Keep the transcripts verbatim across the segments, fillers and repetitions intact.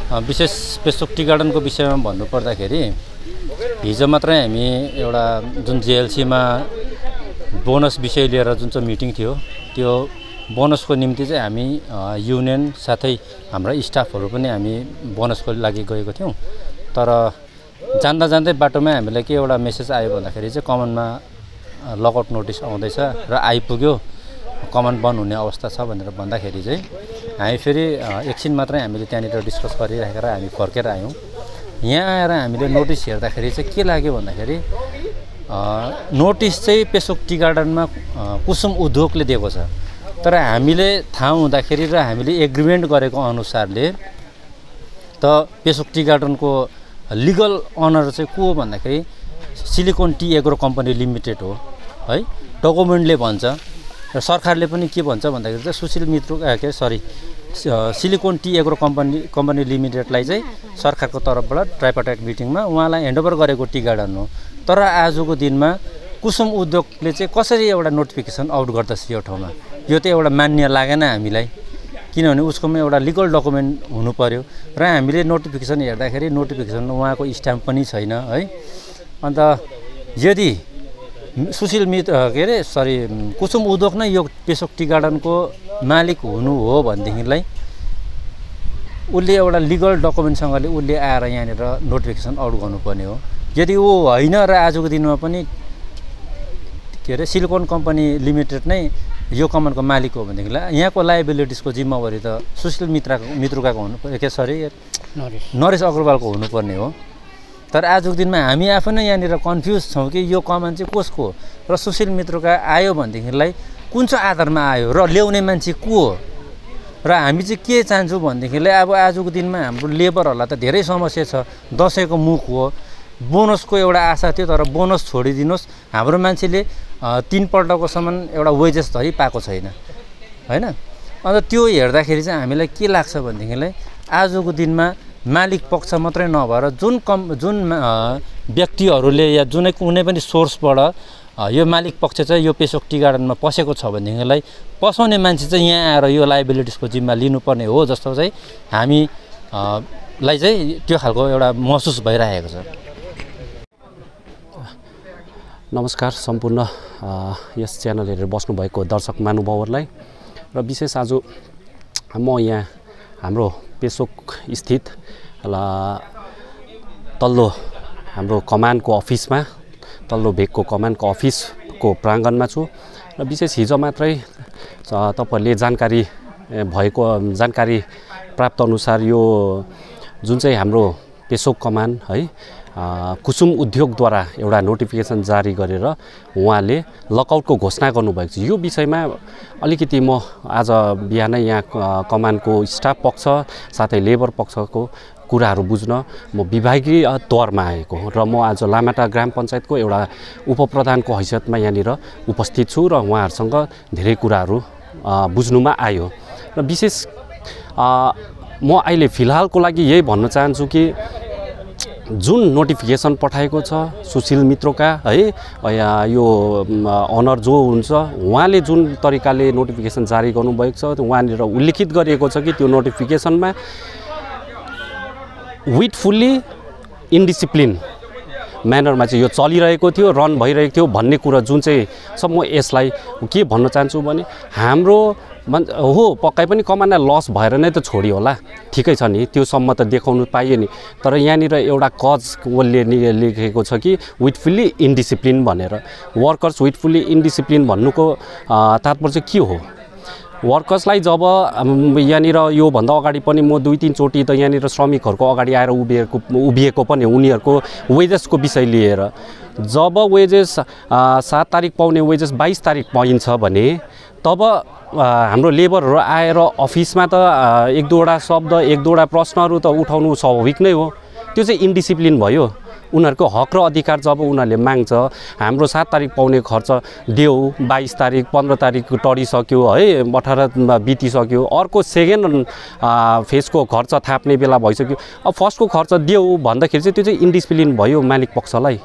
विशेष पेसोक टी गार्डनको विषयमा भन्नुपर्दाखेरि हिजो मात्रै हामी एउटा जुन जेएलसीमा बोनस विषय लिएर जुन चाहिँ मिटिङ थियो त्यो बोनसको निम्ति चाहिँ हामी युनियन साथै हाम्रा स्टाफहरू पनि हामी बोनसको लागि गएको थियौँ। तर जान्दा जान्दै बाटोमा हामीलाई के एउटा मेसेज आयो भन्दाखेरि चाहिँ कमानमा लकआउट नोटिस आउँदैछ र आइपुग्यो, कमान बन्द हुने अवस्था छ भनेर भन्दाखेरि चाहिँ हामी फेरि एकछिन मात्रै हामीले त्यहाँनिर डिस्कस गरिराखेर हामी फर्केर आयौँ। यहाँ आएर हामीले नोटिस हेर्दाखेरि चाहिँ के लाग्यो भन्दाखेरि नोटिस चाहिँ पेसोक टी गार्डनमा कुसुम उद्योगले दिएको छ, तर हामीले थाहा हुँदाखेरि र हामीले एग्रिमेन्ट गरेको अनुसारले त पेसोक टी गार्डनको लिगल अनर चाहिँ को हो भन्दाखेरि silicon tea agro company limited हो है, डकुमेन्टले भन्छ। र सरकारले पनि के भन्छ भन्दाखेरि चाहिँ सुशील मित्र के sorry silicon tea agro company company लिमिटेडलाई चाहिँ सरकारको तर्फबाट ट्राइपार्टाइट मिटिङमा उहाँलाई ह्यान्डओभर गरेको टी गार्डन हो। तर आजको दिनमा कुसुम उद्योगले चाहिँ कसरी एउटा नोटिफिकेसन आउट गर्दछ यो ठाउँमा, यो त एउटा मान्य लागेन हामीलाई, किनभने उसकोमा एउटा लिगल डकुमेन्ट हुनु पर्यो। र हामीले नोटिफिकेसन हेर्दाखेरि नोटिफिकेसनमा उहाँको स्ट्याम्प पनि छैन है। अन्त यदि सुशील मित्र के अरे सरी कुसुम उद्योग नै यो पेसोक टी गार्डनको मालिक हुनु हो भनेदेखिलाई उसले एउटा लिगल डकुमेन्टसँगले उसले आएर यहाँनिर नोटिफिकेसन आउट गर्नुपर्ने हो। यदि ऊ होइन र आजको दिनमा पनि के अरे सिलिकोन कम्पनी लिमिटेड नै यो कमानको मालिक हो भनेदेखिलाई यहाँको लाइबिलिटिजको जिम्मेवारी त सुशील मित्रको मित्रकाको हुनु के सरी नरेश नरेश अग्रवालको हुनुपर्ने हो। तर आजको दिनमा हामी आफै नै यहाँनिर कन्फ्युज छौँ कि यो कमान चाहिँ कसको हो र सुशील मित्रका आयो भनेदेखिलाई कुन चाहिँ आधारमा आयो र ल्याउने मान्छे को हो। र हामी चाहिँ के चाहन्छौँ भनेदेखिलाई अब आजको दिनमा हाम्रो लेबरहरूलाई त धेरै समस्या छ, दसैँको मुख हो, बोनसको एउटा आशा थियो तर बोनस छोडिदिनुहोस्, हाम्रो मान्छेले तिनपल्टकोसम्म एउटा वेजेस धरि पाएको छैन होइन। अन्त त्यो हेर्दाखेरि चाहिँ हामीलाई के लाग्छ भनेदेखिलाई आजको दिनमा मालिक पक्ष मात्रै नभएर जुन कम जुन व्यक्तिहरूले या जुनै कुनै पनि सोर्सबाट यो मालिक पक्ष चाहिँ यो पेसोक टी गार्डनमा पसेको छ भनेदेखिलाई पसाउने मान्छे चाहिँ यहाँ आएर यो लाइबिलिटिजको जिम्मा लिनुपर्ने हो जस्तो चाहिँ हामीलाई चाहिँ त्यो खालको एउटा महसुस भइरहेको छ। नमस्कार सम्पूर्ण यस च्यानल हेरेर बस्नुभएको दर्शक महानुभावहरूलाई र विशेष आज म यहाँ हाम्रो पेसोक स्थित तल्लो हाम्रो कमानको अफिसमा तल्लो भेगको कमानको अफिसको प्राङ्गणमा छु र विशेष हिजो मात्रै तपाईँहरूले जानकारी भएको जानकारी प्राप्त अनुसार यो जुन चाहिँ हाम्रो पेसोक कमान है कुसुम उद्योगद्वारा एउटा नोटिफिकेसन जारी गरेर उहाँले लकआउटको घोषणा गर्नुभएको छ। यो विषयमा अलिकति म आज बिहानै यहाँ कमानको स्टाफ पक्ष साथै लेबर पक्षको कुराहरू बुझ्न म विभागीय तौरमा आएको र म आज लामाटा ग्राम पञ्चायतको एउटा उपप्रधानको हैसियतमा यहाँनिर उपस्थित छु र उहाँहरूसँग धेरै कुराहरू बुझ्नुमा आयो। र विशेष म अहिले फिलहालको लागि यही भन्न चाहन्छु कि जुन नोटिफिकेसन पठाएको छ सुशील मित्रका है यो अनर जो हुन्छ उहाँले जुन तरिकाले नोटिफिकेसन जारी गर्नुभएको छ उहाँनिर उल्लेखित गरिएको छ कि त्यो नोटिफिकेसनमा विथ फुल्ली इन्डिसिप्लिन म्यानरमा चाहिँ यो चलिरहेको थियो, रन भइरहेको थियो भन्ने कुरा जुन चाहिँ छ म यसलाई के भन्न चाहन्छु भने हाम्रो हो पक्कै पनि कमानलाई लस भएर नै त छोडियो होला, ठिकै छ नि, त्योसम्म त देखाउनु पाइयो नि। तर यहाँनिर एउटा कज उसले लेखेको छ कि विथ फुल्ली इन्डिसिप्लिन भनेर। वर्कर्स विथ फुल्ली इन्डिसिप्लिन भन्नुको तात्पर्य चाहिँ के हो? वर्कर्सलाई जब यहाँनिर योभन्दा अगाडि पनि म दुई तिनचोटि त यहाँनिर श्रमिकहरूको अगाडि आएर उभिएको उभिएको पनि उनीहरूको वेजेसको विषय लिएर, जब वेजेस सात तारिक पाउने वेजेस बाइस तारिक पाइन्छ भने तब हाम्रो लेबरहरू आएर अफिसमा त एक दुईवटा शब्द एक दुईवटा प्रश्नहरू त उठाउनु स्वाभाविक नै हो। त्यो चाहिँ इन्डिसिप्लिन भयो। उनीहरूको हक र अधिकार जब उनीहरूले माग्छ, हाम्रो सात तारिक पाउने खर्च देऊ, बाइस तारिक पन्ध्र तारिक टरिसक्यो है, अठार बितिसक्यो, अर्को सेकेन्ड फेजको खर्च थाप्ने बेला भइसक्यो, अब फर्स्टको खर्च देऊ भन्दाखेरि चाहिँ त्यो चाहिँ इन्डिसिप्लिन भयो मालिक पक्षलाई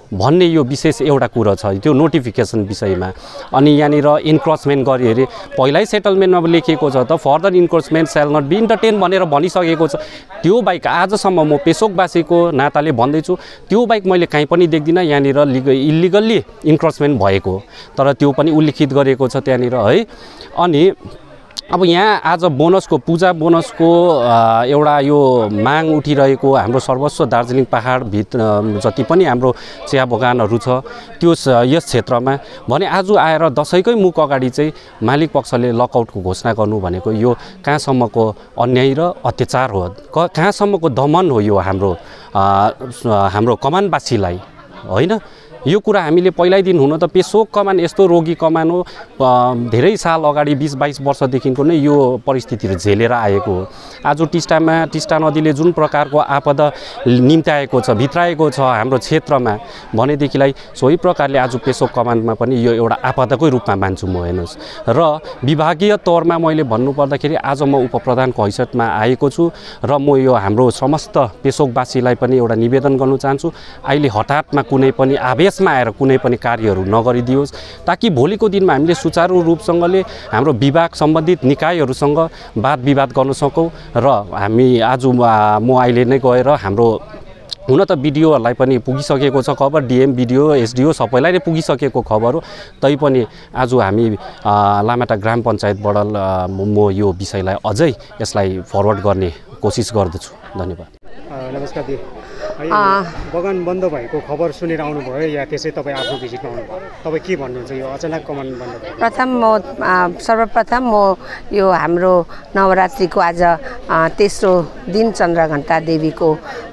भन्ने यो विशेष एउटा कुरो छ त्यो नोटिफिकेसन विषयमा। अनि यहाँनिर इन्क्रोचमेन्ट गरे अरे पहिल्यै सेटलमेन्टमा लेखिएको छ त further encroachment shall not be entertain भनेर भनिसकेको छ। त्यो बाहेक आजसम्म म पेसोकवासीको नाताले भन्दैछु त्यो बाहेक मैले कहीँ पनि देख्दिनँ यहाँनिर लिग इलिगल्ली इन्क्रोचमेन्ट भएको, तर त्यो पनि उल्लेखित गरेको छ त्यहाँनिर है। अनि अब यहाँ आज बोनसको पूजा बोनसको एउटा यो माग उठिरहेको हाम्रो सर्वस्व दार्जिलिङ पहाडभित्र जति पनि हाम्रो चिया बगानहरू छ त्यो यस क्षेत्रमा भने आज आएर दसैँकै मुख अगाडि चाहिँ मालिक पक्षले लकआउटको घोषणा गर्नु भनेको यो कहाँसम्मको अन्याय र अत्याचार हो, कहाँसम्मको दमन हो यो हाम्रो हाम्रो कमानवासीलाई होइन। यो कुरा हामीले पहिल्यैदेखि हुन त पेसोक कमान यस्तो रोगी कमान हो, धेरै साल अगाडि बिस बाइस वर्षदेखिको नै यो परिस्थितिहरू झेलेर आएको हो। आज टिस्टामा टिस्टा नदीले जुन प्रकारको आपदा निम्त्याएको छ भित्राएको छ हाम्रो क्षेत्रमा भनेदेखिलाई सोही प्रकारले आज पेसोक कमानमा पनि यो एउटा आपदाकै रूपमा मान्छु म। हेर्नुहोस् र विभागीय तौरमा मैले भन्नुपर्दाखेरि आज म उपप्रधानको हैसियतमा आएको छु र म यो हाम्रो समस्त पेसोकवासीलाई पनि एउटा निवेदन गर्न चाहन्छु अहिले हठातमा कुनै पनि आवेश यसमा आएर कुनै पनि कार्यहरू नगरिदियोस् ताकि भोलिको दिनमा हामीले सुचारू रूपसँगले हाम्रो विभाग सम्बन्धित निकायहरूसँग वाद विवाद गर्न सकौँ। र हामी आज म अहिले नै गएर हाम्रो हुन त बिडिओहरूलाई पनि पुगिसकेको छ खबर, डिएम बिडिओ एसडिओ सबैलाई नै पुगिसकेको खबर हो, तैपनि आज हामी लामाटा ग्राम पञ्चायतबाट म यो विषयलाई अझै यसलाई फरवर्ड गर्ने कोसिस गर्दछु। धन्यवाद। नमस्कार दी, बगान बन्द भएको खबर सुनेर आउनुभयो या त्यसै तपाईँ आफ्नो भिजिटमा आउनुभयो? तपाईँ के भन्नुहुन्छ यो अचानक कमान बन्द भयो? प्रथम म सर्वप्रथम म यो हाम्रो नवरात्रिको आज तेस्रो दिन चन्द्रघण्टा देवीको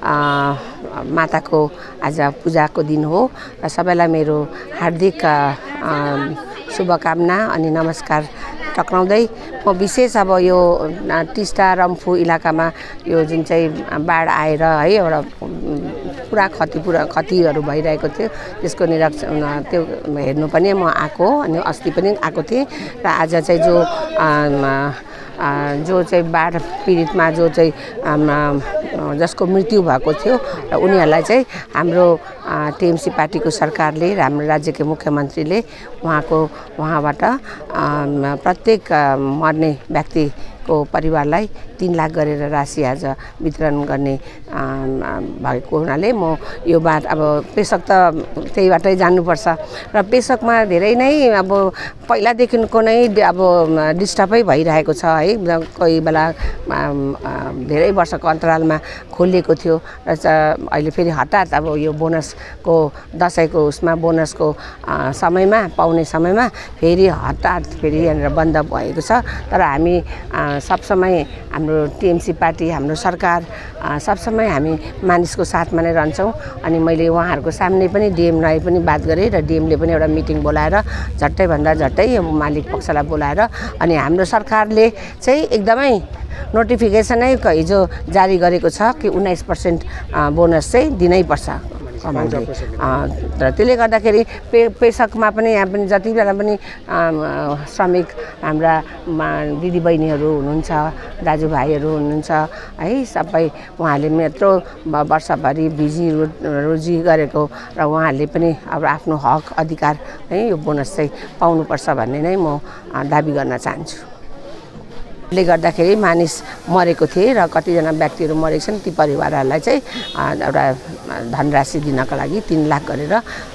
माताको आज पूजाको दिन हो र सबैलाई मेरो हार्दिक शुभकामना अनि नमस्कार टक्राउँदै म विशेष अब यो टिस्टा रम्फू इलाकामा यो जुन चाहिँ बाढ आएर है एउटा पुरा क्षति पुरा क्षतिहरू भइरहेको थियो त्यसको निरीक्षण त्यो हेर्नु पनि म आएको अनि अस्ति पनि आएको थिएँ र आज चाहिँ जो जो चाहिँ बाढ पीडितमा जो चाहिँ जसको मृत्यु भएको थियो र उनीहरूलाई चाहिँ हाम्रो टिएमसी पार्टीको सरकारले र हाम्रो राज्यको मुख्यमन्त्रीले उहाँको उहाँबाट प्रत्येक मर्ने व्यक्तिको परिवारलाई तीन लाख गरेर राशि आज वितरण गर्ने भएको हुनाले म यो बात अब पेसोक त त्यहीबाटै जानुपर्छ र पेसोकमा धेरै नै अब पहिलादेखिको नै अब डिस्टर्बै भइरहेको छ है। कोही बेला धेरै वर्षको अन्तरालमा खोलिएको थियो र अहिले फेरि हठात अब यो बोनसको दसैँको उसमा बोनसको समयमा पाउने समयमा फेरि हठात फेरि यहाँनिर बन्द भएको छ। तर हामी सब समय हाम्रो टिएमसी पार्टी हाम्रो सरकार सब समय हामी मानिसको साथमा नै रहन्छौँ अनि मैले उहाँहरूको सामने पनि डिएमलाई पनि बात गरेँ र डिएमले पनि एउटा मिटिङ बोलाएर झट्टैभन्दा झट्टै मालिक पक्षलाई बोलाएर अनि हाम्रो सरकारले चाहिँ एकदमै नोटिफिकेसनै हिजो जारी गरेको छ कि उन्नाइस पर्सेन्ट बोनस चाहिँ दिनैपर्छ कमानले। र त्यसले गर्दाखेरि पे पेसोकमा पनि यहाँ पनि जति बेला पनि श्रमिक हाम्रा दिदीबहिनीहरू हुनुहुन्छ दाजुभाइहरू हुनुहुन्छ है सबै उहाँहरूले यत्रो वर्षभरि बिजी रोजी गरेको र उहाँहरूले पनि अब आफ्नो हक अधिकार है यो बोनस चाहिँ पाउनुपर्छ भन्ने नै म दाबी गर्न चाहन्छु। ले गर्दाखेरि मानिस मरेको थिए र कतिजना व्यक्तिहरू मरेको छन् ती परिवारहरूलाई चाहिँ एउटा धनराशि दिनको लागि तीन लाख गरेर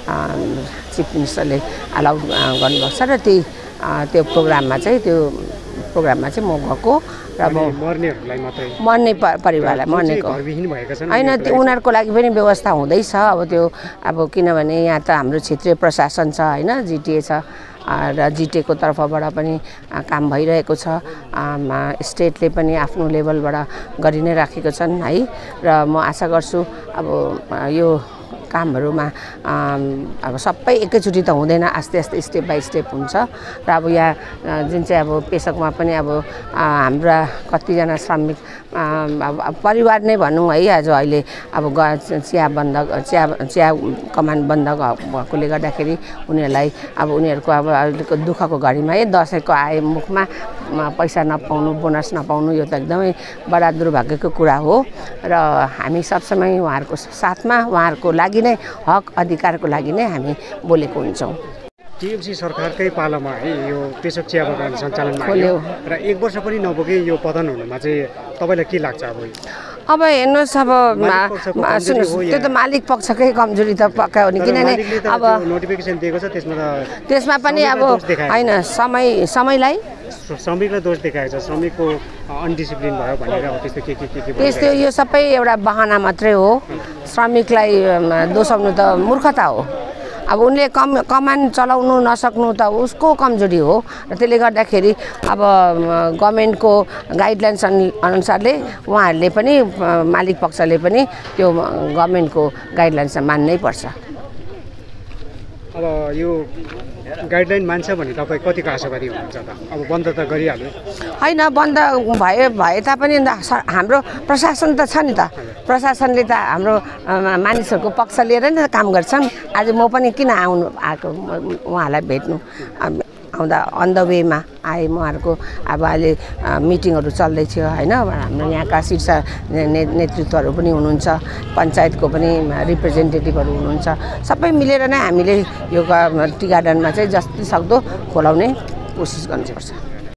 चिफ मिनिस्टरले अलाउ गर्नुभएको छ र त्यही त्यो प्रोग्राममा चाहिँ त्यो प्रोग्राममा चाहिँ म गएको र म मर्नेहरूलाई मात्रै मर्ने परिवारलाई मर्नेको होइन उनीहरूको लागि पनि व्यवस्था हुँदैछ। अब त्यो अब किनभने यहाँ त हाम्रो क्षेत्रीय प्रशासन छ होइन जिटिए छ र जिटिएको तर्फबाट पनि काम भइरहेको छ, स्टेटले पनि आफ्नो लेभलबाट गरि नै राखेको छन् है। र म आशा गर्छु अब यो कामहरूमा अब सबै एकैचोटि त हुँदैन, आस्ते आस्ते स्टेप बाई स्टेप हुन्छ र अब यहाँ जुन चाहिँ अब पेसोकमा पनि अब हाम्रा कतिजना श्रमिक अब परिवार नै भनौँ है आज अहिले अब चिया बन्द चिया चिया कमान बन्द भएकोले गर्दाखेरि उनीहरूलाई अब उनीहरूको अब अहिलेको दुःखको घडीमा है दसैँको आए मुखमा पैसा नपाउनु बोनस नपाउनु यो त एकदमै बडा दुर्भाग्यको कुरा हो र हामी सबसमय उहाँहरूको साथमा उहाँहरूको लागि लागि नै हक अधिकारको लागि नै हामी बोलेको हुन्छौँ। टिएमसी सरकारकै पालामा है यो पेसोक चिया बगान सञ्चालनमा खोल्यो र एक वर्ष पनि नपुगे यो पतन हुनुमा चाहिँ तपाईँलाई के लाग्छ अब अब हेर्नुहोस् अब सुन्नुहोस् त्यो त मालिक पक्षकै कमजोरी त पक्का हो नि किनभने अब नोटिफिकेसन दिएको छ त्यसमा त त्यसमा पनि अब होइन समय समयलाई श्रमिकलाई दोष देखाएको छ श्रमिकको अनडिसिप्लिन भयो भनेर त्यस्तो के के के के त्यस्तो यो सबै एउटा बहाना मात्रै हो श्रमिकलाई दोषाउनु त मूर्खता हो अब उनले कम कमान चलाउनु नसक्नु त उसको कमजोरी हो र त्यसले गर्दाखेरि अब गभर्मेन्टको गाइडलाइन्स अनुसारले उहाँहरूले पनि मालिक पक्षले पनि त्यो गभर्मेन्टको गाइडलाइन्स मान्नै पर्छ। अब यो गाइडलाइन मान्छ भने तपाईँ कतिको आशावादी हुनुहुन्छ त अब बन्द त गरिहाल्यो होइन बन्द भए भए तापनि हाम्रो प्रशासन त छ नि त प्रशासनले त हाम्रो मानिसहरूको पक्ष लिएर नै काम गर्छन्। आज म पनि किन आउनु आएको उहाँलाई भेट्नु आउँदा अन द वेमा आएँ उहाँहरूको अब अहिले मिटिङहरू चल्दै थियो होइन हाम्रो यहाँका शीर्ष नेतृत्वहरू पनि हुनुहुन्छ पञ्चायतको पनि रिप्रेजेन्टेटिभहरू हुनुहुन्छ सबै मिलेर नै हामीले यो टी गार्डनमा चाहिँ जति सक्दो खोलाउने कोसिस गर्नुपर्छ।